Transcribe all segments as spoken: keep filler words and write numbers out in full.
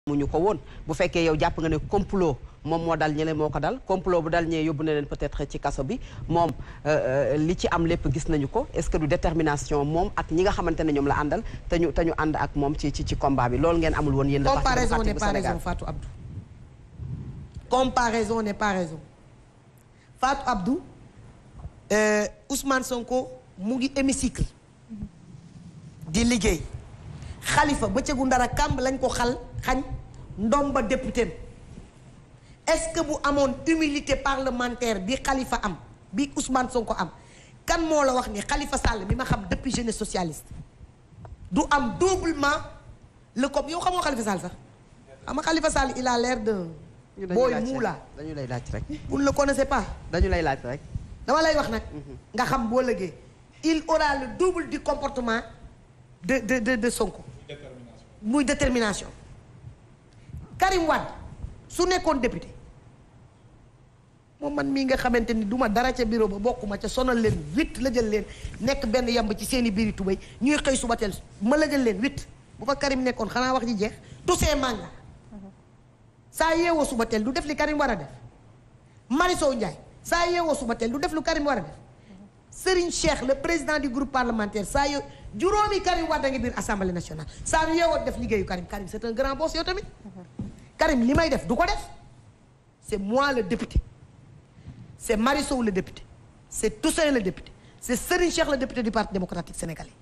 mu ñu ko woon bu fekkee yow jàpp nga ne complot moom moo dal ñële moo ko dal complot bu dal ñee yóbbu na leen peut-être ci kaso bi moom li ci am lépp gis nañu ko est-ce que du détermination moom ak ñi nga xamante ne ñoom la àndal te ñu te ñu ànd ak moom ci ci ci combat bi loolu ngeen amul woon yéen. comparaison n'est pas raison Fatou Abdou. comparaison n'est pas raison Fatou Abdou euh, Ousmane Sonko mu ngi hémicycle di liggéey Khalifa bëccëgu ndara kàmb lañ ko xal xañ ndomba député est-ce que bu amoon humilité parlementaire bi Khalifa am bi Ousmane Sonko am kan moo la wax ni Khalifa Sall mi ma xam depuis jeunesse socialiste du am doublement le comme yow xamoo Khalifa Sall sax xam nga Khalifa Sall il a l'air de booy muula dañu lay laaj rek vous ne le connaissez pas dañu lay laaj rek dama lay wax nag nga xam boo lëgee il aura le double du comportement de de de de Sonko muy détermination Karim Wade su nekkoon député moom man mii nga xamante ni duma dara ca bureau ba bokkuma ca sonal leen huit la jël leen nekk benn yamb ci seeni biiri tubéy ñuy xëy suba teel ma la jël leen huit bu fa Karim nekkoon xanaa wax ji jeex tusee manga saa yeewoo suba teel du def li Karim war a def Marisow Ndiaye saa yeewoo suba teel du def lu Karim war a def Serigne Cheikh le président du groupe parlementaire saa yo juróomi Karim Wade ngi biir assemblée nationale saa yu yeewoo def liggéeyu Karim Karim c'est un grand boss yow tamit Karim li may def du ko def c'est moi le député c'est Marisow le député c'est Toussaint le député c'est Serigne Cheikh le député du Parti démocratique sénégalais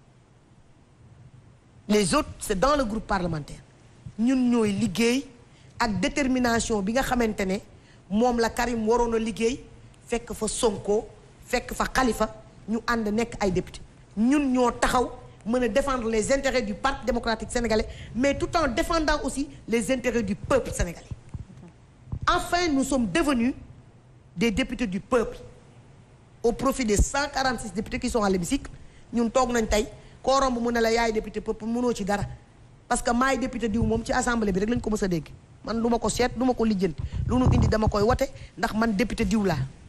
les autres c'est dans le groupe parlementaire ñun ñooy liggéey ak détermination bi nga xamante ne moom la Karim waroon a liggéey fekk fa Sonko fekk fa Khalifa ñu ànd nekk ay député ñun ñoo taxaw mën a défendre les intérêts du Parti démocratique sénégalais mais tout en défendant aussi les intérêts du peuple sénégalais enfin nous sommes devenus des députés du peuple au profit des cent quarante-six députés qui sont à l'hémicycle ñun toog nañ tey koo romb mu ne la yaay député peuple mënoo ci dara parce que maay député diw moom ci assemblée bi rek lañ ko mës a dégg man lu ma ko seet lu ma ko lijjanti lu nu indi dama koy wote ndax man député diw laa